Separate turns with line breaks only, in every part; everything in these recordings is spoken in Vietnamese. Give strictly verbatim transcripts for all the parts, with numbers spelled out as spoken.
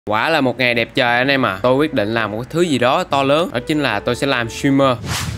Quả là một ngày đẹp trời anh em à. Tôi quyết định làm một cái thứ gì đó to lớn. Đó chính là tôi sẽ làm streamer.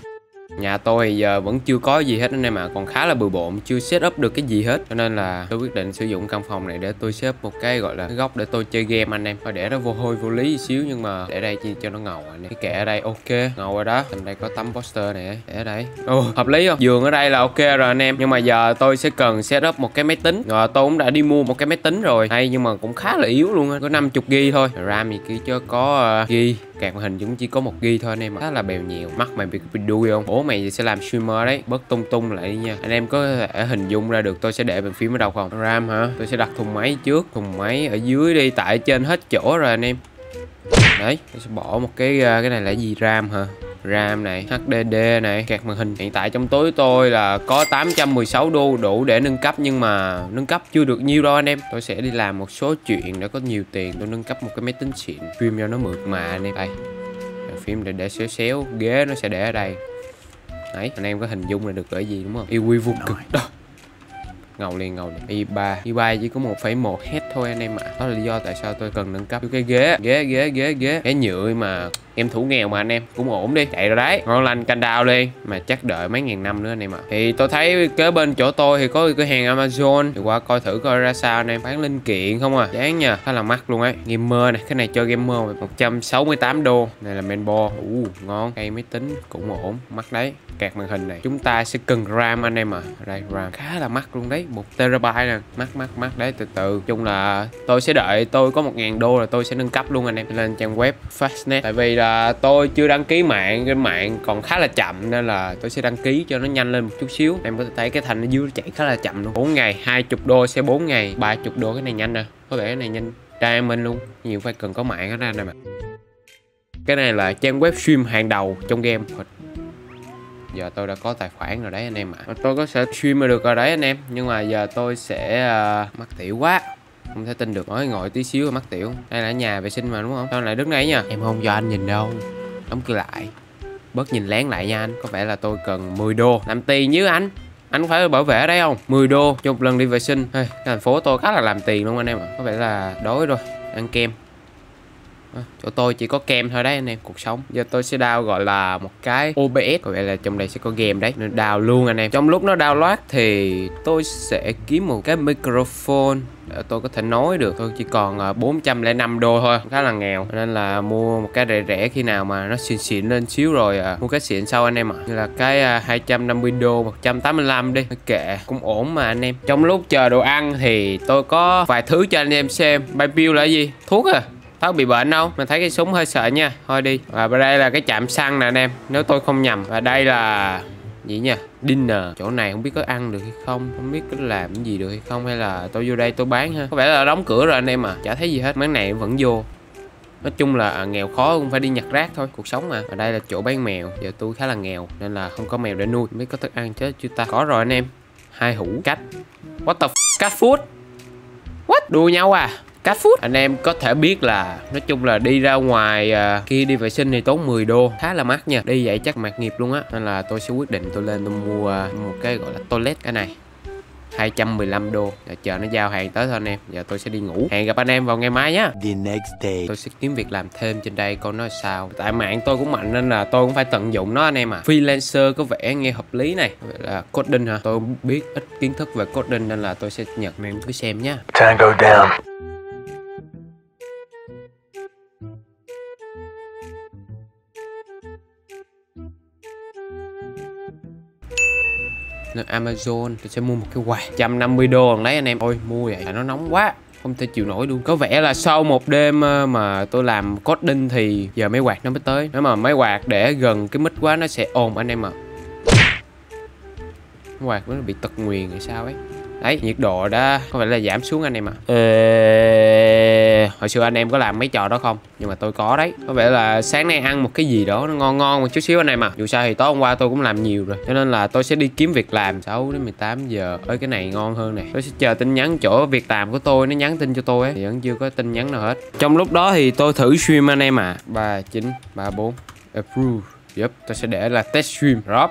Nhà tôi thì giờ vẫn chưa có gì hết anh em ạ, còn khá là bừa bộn, chưa set up được cái gì hết, cho nên là tôi quyết định sử dụng căn phòng này để tôi set up một cái gọi là cái góc để tôi chơi game anh em. Thôi để nó vô hôi vô lý xíu, nhưng mà để đây chi cho nó ngầu anh em. Cái kệ ở đây ok, ngầu rồi đó. Trong đây có tấm poster này để ở đây. Ồ, hợp lý không? Giường ở đây là ok rồi anh em. Nhưng mà giờ tôi sẽ cần set up một cái máy tính. Rồi tôi cũng đã đi mua một cái máy tính rồi. Hay nhưng mà cũng khá là yếu luôn á, có năm mươi gi-ga-bai thôi. RAM gì kia chứ có uh, ghi card màn hình cũng chỉ có một gi-ga-bai thôi anh em ạ. Khá là bèo nhiều. Mắt mày bị bị đuôi không? Bố mày sẽ làm streamer đấy, bớt tung tung lại đi nha. Anh em có thể hình dung ra được tôi sẽ để bàn phím ở đâu không? RAM hả? Tôi sẽ đặt thùng máy trước, thùng máy ở dưới đi, tại trên hết chỗ rồi anh em. Đấy, tôi sẽ bỏ một cái cái này là gì? RAM hả? RAM này, hát đê đê này, card màn hình. Hiện tại trong túi tôi là có tám trăm mười sáu đô đủ để nâng cấp, nhưng mà nâng cấp chưa được nhiêu đâu anh em. Tôi sẽ đi làm một số chuyện để có nhiều tiền tôi nâng cấp một cái máy tính xịn, phim cho nó mượt mà anh em. Đây, phim để để xéo xéo, ghế nó sẽ để ở đây. Đấy, anh em có hình dung là được cái gì đúng không? i quy vô cực đó. Ngầu liền ngầu liền. i ba i ba chỉ có một phẩy một héc thôi anh em ạ. À. Đó là lý do tại sao tôi cần nâng cấp cái ghế ghế ghế ghế ghế ghế nhựa mà em thủ nghèo mà anh em, cũng ổn đi. Chạy rồi đấy, ngon lành canh đào lên, mà chắc đợi mấy ngàn năm nữa anh em ạ. À. Thì tôi thấy kế bên chỗ tôi thì có cửa hàng Amazon, thì qua coi thử coi ra sao anh em. Bán linh kiện không à, chán nha, khá là mắc luôn ấy. Gamer này, cái này cho gamer một trăm sáu mươi tám đô. Này là mainboard, u uh, ngon. Cây máy tính cũng ổn, mắc đấy. Card màn hình này chúng ta sẽ cần RAM anh em à. Đây RAM khá là mắc luôn đấy, một terabyte nè, mắc mắc mắc đấy. Từ từ, chung là tôi sẽ đợi tôi có một ngàn đô là tôi sẽ nâng cấp luôn anh em, lên trang web Fastnet. Tại vì là tôi chưa đăng ký mạng, cái mạng còn khá là chậm nên là tôi sẽ đăng ký cho nó nhanh lên một chút xíu. Em có thể thấy cái thành ở dưới chạy khá là chậm luôn. Bốn ngày, hai mươi đô sẽ bốn ngày, ba mươi đô cái này nhanh nè. Có thể cái này nhanh ra mình luôn, nhiều phải cần có mạng hết anh em ạ. Cái này là trang web stream hàng đầu trong game. Giờ tôi đã có tài khoản rồi đấy anh em ạ. À. Tôi có sẽ stream được rồi đấy anh em. Nhưng mà giờ tôi sẽ uh, mắc tiểu quá, không thể tin được. Nói ngồi tí xíu mắc tiểu. Đây là nhà vệ sinh mà đúng không? Sao lại đứng đấy nha. Em không cho anh nhìn đâu, đóng cửa lại. Bớt nhìn lén lại nha anh. Có vẻ là tôi cần mười đô làm tiền với anh. Anh có phải bảo vệ ở đây không? mười đô cho một lần đi vệ sinh. Hey, cái thành phố tôi khá là làm tiền luôn anh em ạ. À. Có vẻ là đói rồi, ăn kem. À, chỗ tôi chỉ có kem thôi đấy anh em, cuộc sống. Giờ tôi sẽ download gọi là một cái ô bê ét, có vẻ là trong đây sẽ có game đấy nên download luôn anh em. Trong lúc nó download thì tôi sẽ kiếm một cái microphone để tôi có thể nói được. Tôi chỉ còn bốn trăm lẻ năm đô thôi, khá là nghèo nên là mua một cái rẻ rẻ, khi nào mà nó xịn xịn lên xíu rồi à, mua cái xịn sau anh em ạ. À. Như là cái hai trăm năm mươi đô, một trăm tám mươi lăm đi, kệ cũng ổn mà anh em. Trong lúc chờ đồ ăn thì tôi có vài thứ cho anh em xem. Bay pill là gì? Thuốc à? Tao bị bệnh không? Mình thấy cái súng hơi sợ nha. Thôi đi. Và bên đây là cái trạm xăng nè anh em, nếu tôi không nhầm. Và đây là gì nha? Dinner. Chỗ này không biết có ăn được hay không, không biết có làm cái gì được hay không, hay là tôi vô đây tôi bán ha. Có vẻ là đóng cửa rồi anh em à, chả thấy gì hết. Món này vẫn vô. Nói chung là nghèo khó cũng phải đi nhặt rác thôi, cuộc sống mà. Ở đây là chỗ bán mèo. Giờ tôi khá là nghèo nên là không có mèo để nuôi. Không biết có thức ăn chết chưa ta? Có rồi anh em. Hai hũ cách. What the f cat food? What? Đùa nhau à? Cat food. Anh em có thể biết là nói chung là đi ra ngoài uh, kia đi vệ sinh thì tốn mười đô, khá là mắc nha. Đi vậy chắc mạt nghiệp luôn á. Nên là tôi sẽ quyết định tôi lên tôi mua uh, một cái gọi là toilet. Cái này hai trăm mười lăm đô. Giờ chờ nó giao hàng tới thôi anh em. Giờ tôi sẽ đi ngủ. Hẹn gặp anh em vào ngày mai nhá.
The next day.
Tôi sẽ kiếm việc làm thêm trên đây coi nó sao. Tại mạng tôi cũng mạnh nên là tôi cũng phải tận dụng nó anh em à. Freelancer có vẻ nghe hợp lý này. Vậy là coding hả? Tôi không biết ít kiến thức về coding nên là tôi sẽ nhận, anh em cứ xem nhá.
Tango down.
Amazon tôi sẽ mua một cái quạt một trăm năm mươi đô còn đấy anh em. Ôi mua vậy là nó nóng quá, không thể chịu nổi luôn. Có vẻ là sau một đêm mà tôi làm coding thì giờ máy quạt nó mới tới. Nếu mà máy quạt để gần cái mic quá nó sẽ ồn anh em ạ. Máy quạt nó bị tật nguyền hay sao ấy. Đấy, nhiệt độ đã có vẻ là giảm xuống anh em ạ. À. Ê... Hồi xưa anh em có làm mấy trò đó không? Nhưng mà tôi có đấy. Có vẻ là sáng nay ăn một cái gì đó nó ngon ngon một chút xíu anh em à. Dù sao thì tối hôm qua tôi cũng làm nhiều rồi, cho nên là tôi sẽ đi kiếm việc làm sáu đến mười tám giờ. Ơi cái này ngon hơn này. Tôi sẽ chờ tin nhắn chỗ việc làm của tôi, nó nhắn tin cho tôi ấy. Thì vẫn chưa có tin nhắn nào hết. Trong lúc đó thì tôi thử stream anh em à. Ba chín ba bốn approve. Yep, tôi sẽ để là test stream drop.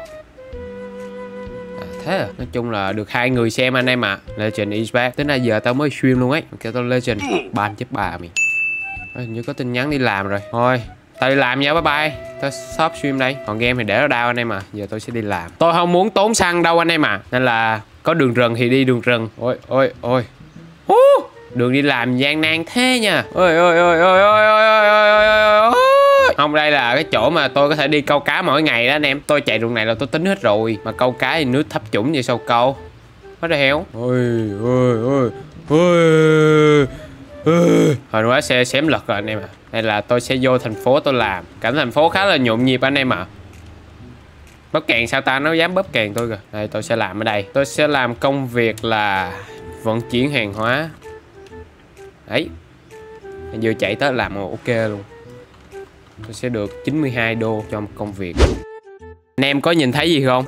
Thế à? Nói chung là được hai người xem anh em ạ. À. Legend is back. Tới nay giờ tao mới stream luôn ấy. Kêu tao Legend ban chết bà mày. Hình như có tin nhắn đi làm rồi. Thôi tao đi làm nha, bye bye. Tao stop stream đây. Còn game thì để nó đau anh em à. Giờ tôi sẽ đi làm. Tôi không muốn tốn xăng đâu anh em à. Nên là có đường rừng thì đi đường rừng. Ôi ôi ôi. Uh, đường đi làm gian nan thế nha. Ôi ôi ôi ôi ôi ôi ôi ôi. Không, đây là cái chỗ mà tôi có thể đi câu cá mỗi ngày đó anh em. Tôi chạy đường này là tôi tính hết rồi. Mà câu cá thì nước thấp chủng vậy sao câu. What the hell. Ôi ôi ôi ôi. Hồi quá xe xém lật rồi anh em ạ. À. Đây là tôi sẽ vô thành phố tôi làm. Cảnh thành phố khá là nhộn nhịp anh em ạ. À. Bóp kèn sao ta, nó dám bóp kèn tôi kìa. Đây tôi sẽ làm ở đây. Tôi sẽ làm công việc là vận chuyển hàng hóa. Đấy. Vừa chạy tới làm ok luôn. Tôi sẽ được chín mươi hai đô cho một công việc. Anh em có nhìn thấy gì không?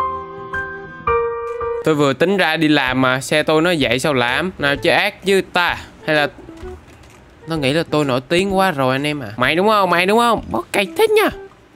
Tôi vừa tính ra đi làm mà xe tôi nó dậy sao làm. Nào chứ ác như ta. Hay là nó nghĩ là tôi nổi tiếng quá rồi anh em à. Mày đúng không? Mày đúng không? Bó cây thích nha.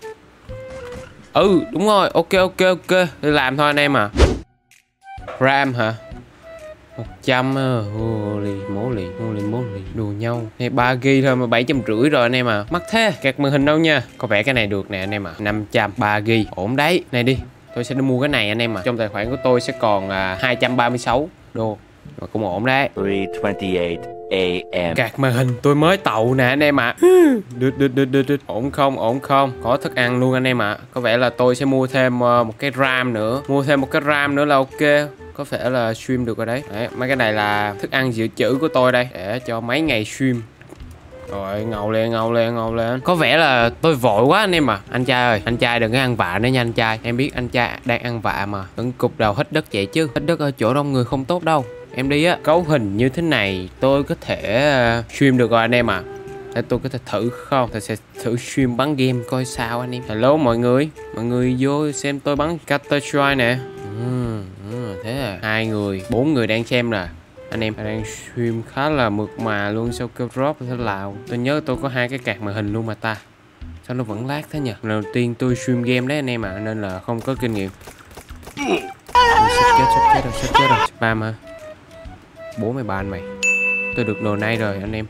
Ừ đúng rồi. Ok ok ok. Đi làm thôi anh em à. RAM hả? một trăm. Holy moly. Holy moly. Đùa nhau. Này ba gi bi thôi mà bảy trăm rưỡi rồi anh em à. Mắc thế. Kẹt màn hình đâu nha. Có vẻ cái này được nè anh em à. năm trăm ba gi bi. Ổn đấy. Này đi. Tôi sẽ đi mua cái này anh em à. Trong tài khoản của tôi sẽ còn à, hai trăm ba mươi sáu đô. Mà cũng ổn đấy.
ba hai tám a m
Cạc màn hình tôi mới tậu nè anh em ạ. À. Đứt đứt đứt đứt đứt. Ổn không? Ổn không? Có thức ăn luôn anh em ạ. À. Có vẻ là tôi sẽ mua thêm uh, một cái RAM nữa. Mua thêm một cái RAM nữa là ok. Có vẻ là stream được rồi đấy. Đấy, mấy cái này là thức ăn dự trữ của tôi đây. Để cho mấy ngày stream. Rồi ngầu lên ngầu lên ngầu lên. Có vẻ là tôi vội quá anh em à. Anh trai ơi, anh trai đừng có ăn vạ nữa nha anh trai. Em biết anh trai đang ăn vạ mà. Đừng cục đầu hít đất vậy chứ. Hít đất ở chỗ đông người không tốt đâu. Em đi á, cấu hình như thế này tôi có thể uh, stream được rồi anh em à. Để tôi có thể thử không? Tôi sẽ thử stream bắn game coi sao anh em. Hello mọi người. Mọi người vô xem tôi bắn Counter Strike nè. ừ, ừ, Thế à. Hai người, bốn người đang xem nè. Anh em đang stream khá là mượt mà luôn. Sao kêu drop thế lào. Tôi nhớ tôi có hai cái card màn hình luôn mà ta. Sao nó vẫn lag thế nhỉ? Lần đầu tiên tôi stream game đấy anh em à. Nên là không có kinh nghiệm. Sắp chết, sắp chết rồi, sắp chết rồi. Spam hả? Bố mày bàn mày. Tôi được đồ này rồi anh em.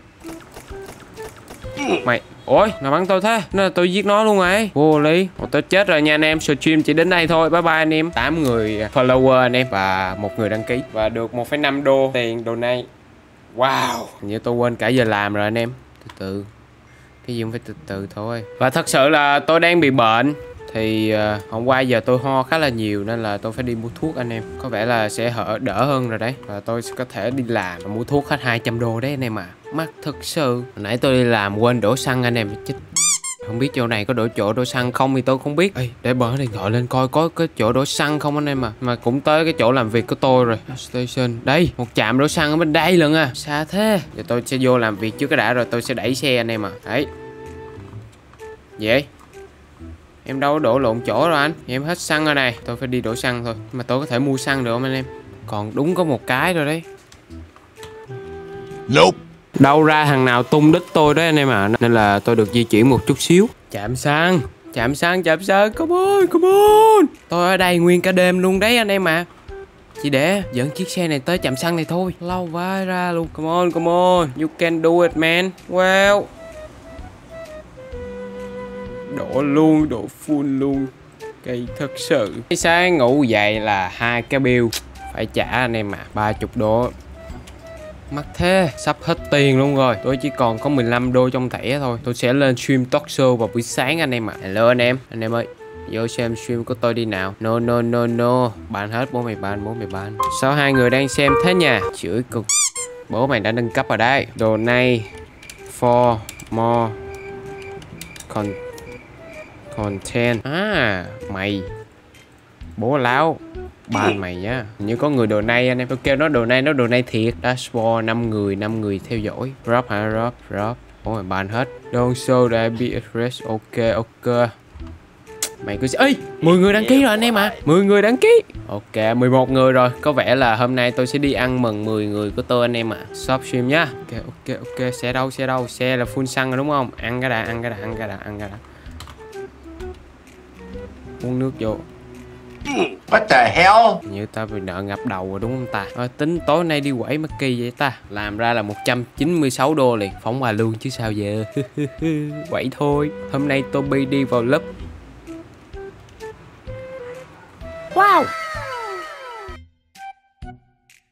Mày. Ôi nó bắn tôi thế. Nên là tôi giết nó luôn rồi. Vô lý. Ồ, tôi chết rồi nha anh em. Stream chỉ đến đây thôi. Bye bye anh em. Tám người follower anh em. Và một người đăng ký. Và được một phẩy năm đô tiền đồ này. Wow. Như tôi quên cả giờ làm rồi anh em. Từ từ. Cái gì cũng phải từ từ thôi. Và thật sự là tôi đang bị bệnh. Thì uh, hôm qua giờ tôi ho khá là nhiều. Nên là tôi phải đi mua thuốc anh em. Có vẻ là sẽ hở đỡ hơn rồi đấy. Và tôi sẽ có thể đi làm và mua thuốc hết hai trăm đô đấy anh em à. Mắc thật sự. Hồi nãy tôi đi làm quên đổ xăng anh em. Chết. Không biết chỗ này có đổ chỗ đổ xăng không thì tôi không biết. Ê, để bật điện thoại lên coi có cái chỗ đổ xăng không anh em à. Mà cũng tới cái chỗ làm việc của tôi rồi. Station. Đây, một trạm đổ xăng ở bên đây lần à. Xa thế. Giờ tôi sẽ vô làm việc trước cái đã rồi tôi sẽ đẩy xe anh em à. Đấy. Vậy em đâu có đổ lộn chỗ rồi anh. Em hết xăng rồi này. Tôi phải đi đổ xăng thôi. Mà tôi có thể mua xăng được không anh em? Còn đúng có một cái rồi đấy.
Nope.
Đâu ra thằng nào tung đích tôi đấy anh em ạ. À. Nên là tôi được di chuyển một chút xíu. Chạm xăng. Chạm xăng, chạm xăng. Come on, come on. Tôi ở đây nguyên cả đêm luôn đấy anh em ạ. À. Chỉ để dẫn chiếc xe này tới chạm xăng này thôi. Lâu vai ra luôn. Come on, come on. You can do it man. Well. Đổ luôn, đổ full luôn. Cây thật sự. Cái sáng ngủ dậy là hai cái bill phải trả anh em ạ. À. ba mươi đô. Mắc thế. Sắp hết tiền luôn rồi. Tôi chỉ còn có mười lăm đô trong thẻ thôi. Tôi sẽ lên stream talk show vào buổi sáng anh em ạ. À. Hello anh em. Anh em ơi, vô xem stream của tôi đi nào. No no no no. Ban hết, bố mày ban, bố mày ban. Sao hai người đang xem thế nha? Chửi cực. Bố mày đã nâng cấp ở đây. Donate for more con content. À, mày. Bố láo. Ban mày nhá. Như có người đồ này anh em. Tôi kêu nó đồ này, nó đồ này thiệt. Dashboard năm người, năm người theo dõi. Drop hả? Drop, drop. Ôi mày ban hết. Don't show the I P address. Ok, ok. Mày cứ... Ê, mười người đăng ký rồi anh em à. mười người đăng ký. Ok, mười một người rồi. Có vẻ là hôm nay tôi sẽ đi ăn mừng mười người của tôi anh em ạ. À. Shop stream nhá. Ok, ok, ok. Xe đâu, xe đâu? Xe là full xăng rồi đúng không? Ăn cái đã, ăn cái đã, ăn cái đã, ăn cái đã. Uống nước vô.
What the hell?
Như ta bị nợ ngập đầu rồi đúng không ta? Ờ, tính tối nay đi quẩy mất kỳ vậy ta. Làm ra là một trăm chín mươi sáu đô liền. Phóng quà luôn chứ sao giờ. Quẩy thôi. Hôm nay Toby đi vào lớp.
Wow,